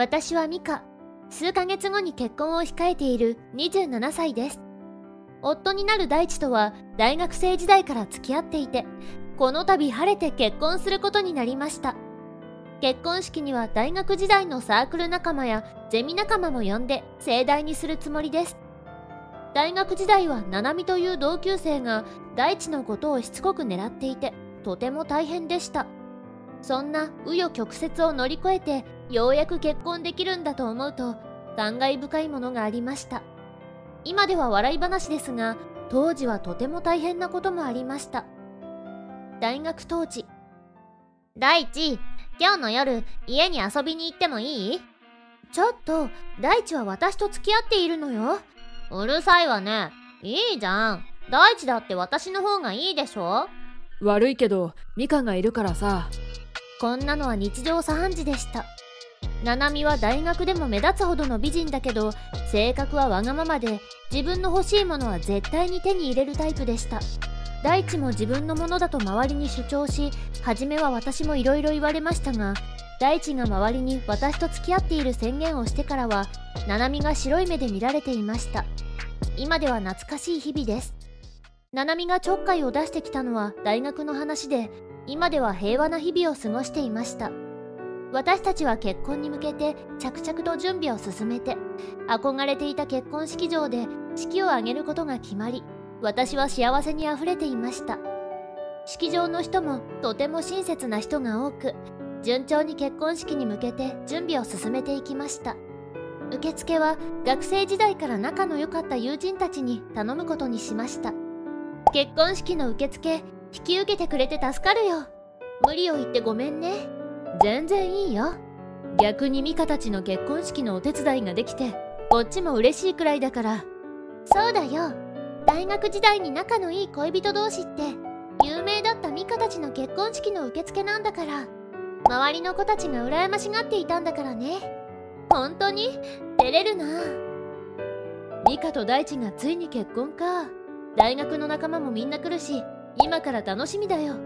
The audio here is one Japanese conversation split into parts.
私はミカ。数ヶ月後に結婚を控えている27歳です。夫になる大地とは大学生時代から付き合っていて、この度晴れて結婚することになりました。結婚式には大学時代のサークル仲間やゼミ仲間も呼んで盛大にするつもりです。大学時代はナナミという同級生が大地のことをしつこく狙っていて、とても大変でした。そんな紆余曲折を乗り越えてようやく結婚できるんだと思うと感慨深いものがありました。今では笑い話ですが、当時はとても大変なこともありました。大学当時。大地、今日の夜家に遊びに行ってもいい？ちょっと、大地は私と付き合っているのよ。うるさいわね。いいじゃん。大地だって私の方がいいでしょ。 悪いけどミカがいるからさ。 こんなのは日常茶飯事でした。ナナミは大学でも目立つほどの美人だけど、性格はわがままで、自分の欲しいものは絶対に手に入れるタイプでした。大地も自分のものだと周りに主張し、初めは私もいろいろ言われましたが、大地が周りに私と付き合っている宣言をしてからは、ナナミが白い目で見られていました。今では懐かしい日々です。ナナミがちょっかいを出してきたのは大学の話で、今では平和な日々を過ごしていました。私たちは結婚に向けて着々と準備を進めて、憧れていた結婚式場で式を挙げることが決まり、私は幸せにあふれていました。式場の人もとても親切な人が多く、順調に結婚式に向けて準備を進めていきました。受付は学生時代から仲の良かった友人たちに頼むことにしました。結婚式の受付、引き受けてくれて助かるよ。無理を言ってごめんね。全然いいよ。逆にミカたちの結婚式のお手伝いができて、こっちも嬉しいくらいだから。そうだよ。大学時代に仲のいい恋人同士って有名だったミカたちの結婚式の受付なんだから、周りの子たちが羨ましがっていたんだからね。本当に照れるな。ミカと大地がついに結婚か。大学の仲間もみんな来るし、今から楽しみだよ。うん。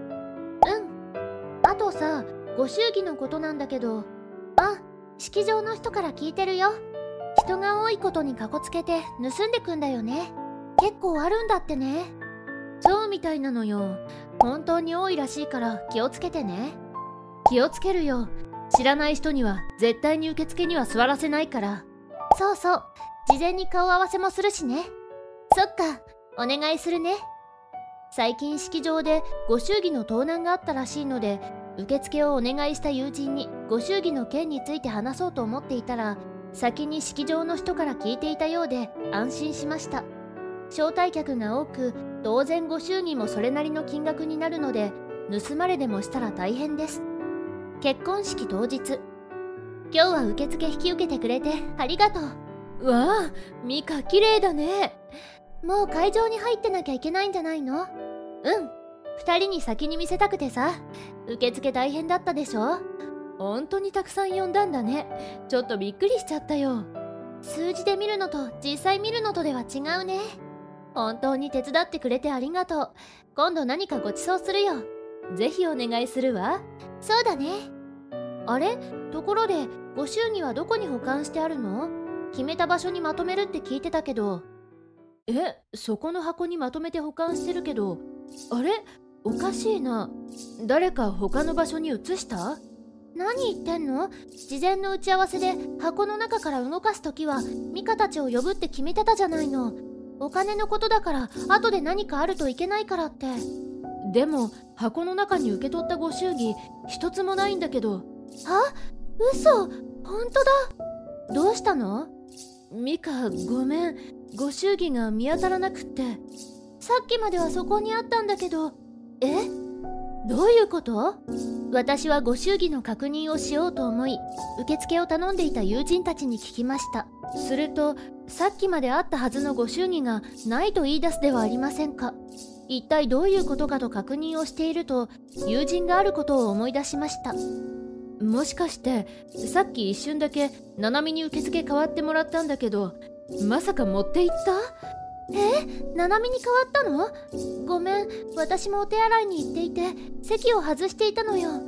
あとさ、ご祝儀のことなんだけど。あ、式場の人から聞いてるよ。人が多いことにかこつけて盗んでくんだよね。結構あるんだってね。そうみたいなのよ。本当に多いらしいから気をつけてね。気をつけるよ。知らない人には絶対に受付には座らせないから。そうそう。事前に顔合わせもするしね。そっか。お願いするね。最近式場でご祝儀の盗難があったらしいので、受付をお願いした友人にご祝儀の件について話そうと思っていたら、先に式場の人から聞いていたようで安心しました。招待客が多く、当然ご祝儀もそれなりの金額になるので、盗まれでもしたら大変です。結婚式当日。今日は受付引き受けてくれてありがとう。 わあ、ミカ綺麗だね。 もう会場に入ってなきゃいけないんじゃないの？うん。二人に先に見せたくてさ。受付大変だったでしょ？ 本当にたくさん呼んだんだね。ちょっとびっくりしちゃったよ。 数字で見るのと実際見るのとでは違うね。本当に手伝ってくれてありがとう。今度何かご馳走するよ。 ぜひお願いするわ。 そうだね。あれ？ところで、ご祝儀はどこに保管してあるの？決めた場所にまとめるって聞いてたけど。 そこの箱にまとめて保管してるけど、あれ？おかしいな。誰か他の場所に移した？ 何言ってんの？事前の打ち合わせで箱の中から動かすときはミカたちを呼ぶって決めてたじゃないの。お金のことだから後で何かあるといけないからって。 でも箱の中に受け取ったご祝儀一つもないんだけど。 あ？嘘？本当だ。どうしたの？ ミカ、ごめん。ご祝儀が見当たらなくって。 さっきまではそこにあったんだけど。どういうこと？私はご祝儀の確認をしようと思い、受付を頼んでいた友人たちに聞きました。すると、さっきまであったはずのご祝儀がないと言い出すではありませんか。一体どういうことかと確認をしていると、友人があることを思い出しました。 もしかして、さっき一瞬だけナナミに受付代わってもらったんだけど、まさか持って行った？ ナナミに変わったの？ごめん、私もお手洗いに行っていて席を外していたのよ。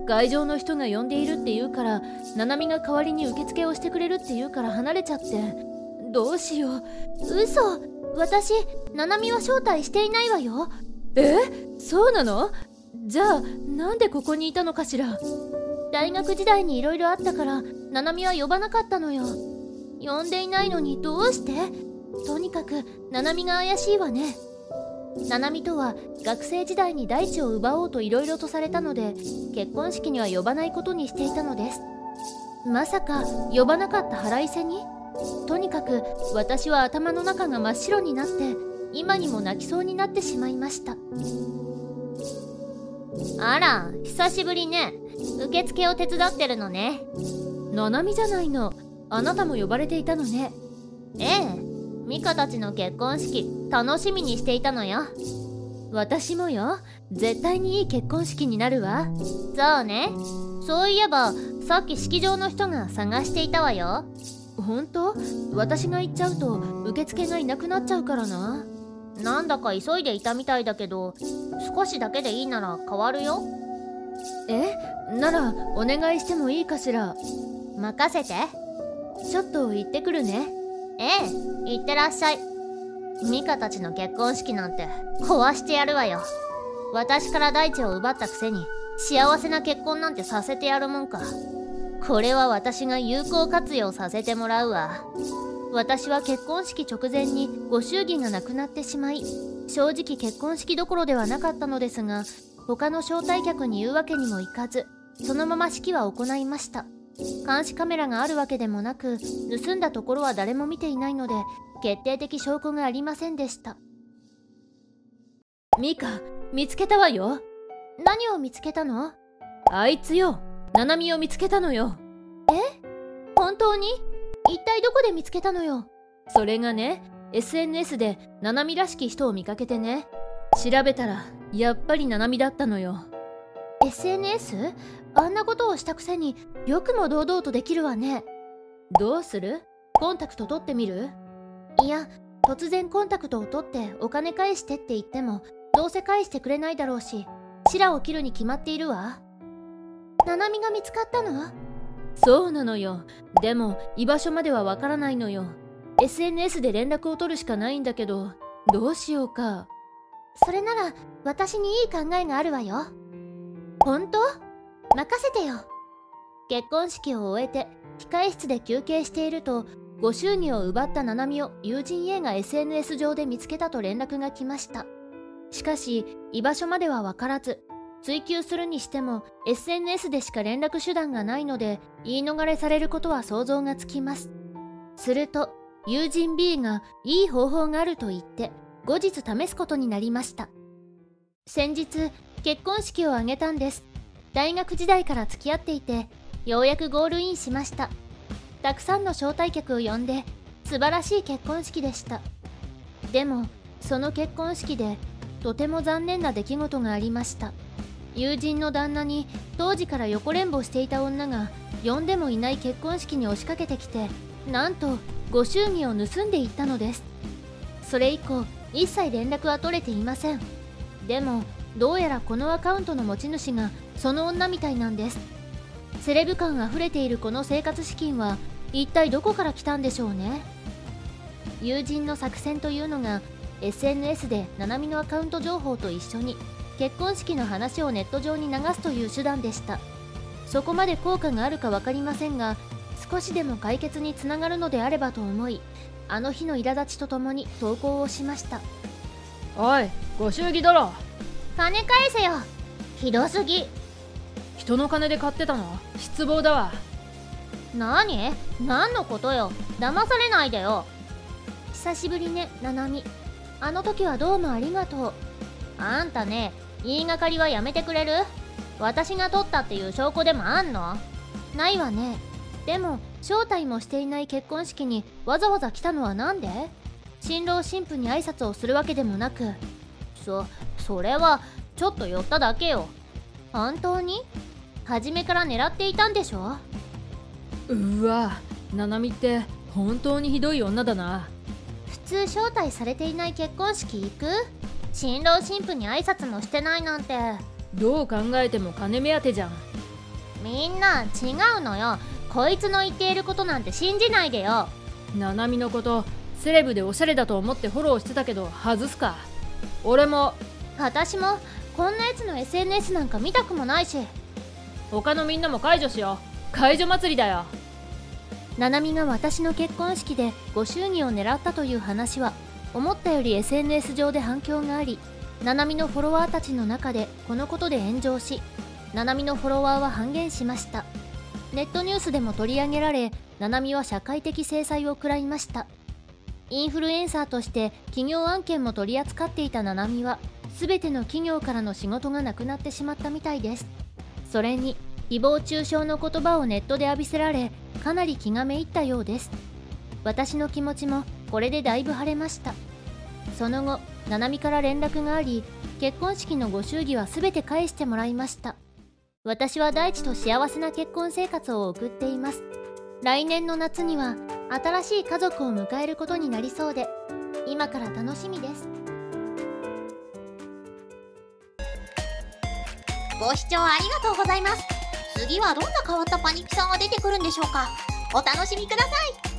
会場の人が呼んでいるって言うから、ななみが代わりに受付をしてくれるって言うから離れちゃって。どうしよう。 嘘。私、ななみは招待していないわよ。 そうなの？じゃあなんでここにいたのかしら。 大学時代にいろいろあったからななみは呼ばなかったのよ。呼んでいないのにどうして？とにかくななみが怪しいわね。ななみとは学生時代に大地を奪おうといろいろとされたので、結婚式には呼ばないことにしていたのです。まさか呼ばなかった腹いせに？とにかく私は頭の中が真っ白になって今にも泣きそうになってしまいました。あら、久しぶりね。受付を手伝ってるのね。 ななみじゃないの。あなたも呼ばれていたのね。 ええ、ミカたちの結婚式楽しみにしていたのよ。 私もよ。絶対にいい結婚式になるわ。 そうね。そういえばさっき式場の人が探していたわよ。 本当？私が行っちゃうと受付がいなくなっちゃうからな。 なんだか急いでいたみたいだけど、少しだけでいいなら変わるよ。 ならお願いしてもいいかしら。 任せて。 ちょっと行ってくるね。 ええ、行ってらっしゃい。ミカたちの結婚式なんて壊してやるわよ。私から大地を奪ったくせに幸せな結婚なんてさせてやるもんか。これは私が有効活用させてもらうわ。私は結婚式直前にご祝儀がなくなってしまい、正直結婚式どころではなかったのですが、他の招待客に言うわけにもいかず、そのまま式は行いました。監視カメラがあるわけでもなく、盗んだところは誰も見ていないので、決定的証拠がありませんでした。 ミカ、見つけたわよ。 何を見つけたの？ あいつよ。ななみを見つけたのよ。 本当に？一体どこで見つけたのよ？ それがね、SNS でななみらしき人を見かけてね。調べたらやっぱりななみだったのよ。 SNS？ あんなことをしたくせによくも堂々とできるわね。 どうする？コンタクト取ってみる？ いや、突然コンタクトを取ってお金返してって言ってもどうせ返してくれないだろうし、白を切るに決まっているわ。ななみが見つかったの？ そうなのよ。でも居場所まではわからないのよ。SNS で連絡を取るしかないんだけど、どうしようか。 それなら私にいい考えがあるわよ。本当？任せてよ。結婚式を終えて控室で休憩していると、ご祝儀を奪ったななみを友人 A が SNS 上で見つけたと連絡が来ました。しかし居場所までは分からず、追求するにしても SNS でしか連絡手段がないので、言い逃れされることは想像がつきます。すると友人 B がいい方法があると言って後日試すことになりました。先日結婚式を挙げたんです。大学時代から付き合っていて、ようやくゴールインしました。たくさんの招待客を呼んで素晴らしい結婚式でした。でもその結婚式でとても残念な出来事がありました。友人の旦那に当時から横恋慕していた女が呼んでもいない結婚式に押しかけてきて、なんとご祝儀を盗んでいったのです。それ以降一切連絡は取れていません。でもどうやらこのアカウントの持ち主がその女みたいなんです。セレブ感あふれているこの生活資金は一体どこから来たんでしょうね。友人の作戦というのが SNS でななみのアカウント情報と一緒に結婚式の話をネット上に流すという手段でした。そこまで効果があるか分かりませんが、少しでも解決につながるのであればと思い、あの日の苛立ちとともに投稿をしました。 おい、ご祝儀泥。 金返せよ。ひどすぎ。 人の金で買ってたの？失望だわ。 何のことよ。騙されないでよ。久しぶりね、ななみ。あの時はどうもありがとう。あんたね、言いがかりはやめてくれる？私が取ったっていう証拠でもあんの？ないわね。でも招待もしていない結婚式にわざわざ来たのはなんで？新郎新婦に挨拶をするわけでもなく。それはちょっと寄っただけよ。本当に？初めから狙っていたんでしょ？ うわ、ななみって本当にひどい女だな。 普通招待されていない結婚式行く？新郎新婦に挨拶もしてないなんて。 どう考えても金目当てじゃん。 みんな違うのよ。こいつの言っていることなんて信じないでよ。 ななみのことセレブでおしゃれだと思ってフォローしてたけど外すか。俺も。 私もこんなやつの SNS なんか見たくもないし。 他のみんなも解除しよう。解除祭りだよ。 ななみが私の結婚式でご祝儀を狙ったという話は思ったより SNS 上で反響があり、ななみのフォロワーたちの中でこのことで炎上し、ななみのフォロワーは半減しました。ネットニュースでも取り上げられ、ななみは社会的制裁を食らいました。インフルエンサーとして企業案件も取り扱っていたななみは、全ての企業からの仕事がなくなってしまったみたいです。それに誹謗中傷の言葉をネットで浴びせられ、かなり気がめいったようです。私の気持ちもこれでだいぶ晴れました。その後、ななみから連絡があり、結婚式のご祝儀は全て返してもらいました。私は大地と幸せな結婚生活を送っています。来年の夏には新しい家族を迎えることになりそうで、今から楽しみです。 ご視聴ありがとうございます。次はどんな変わったパニキさんが出てくるんでしょうか。お楽しみください。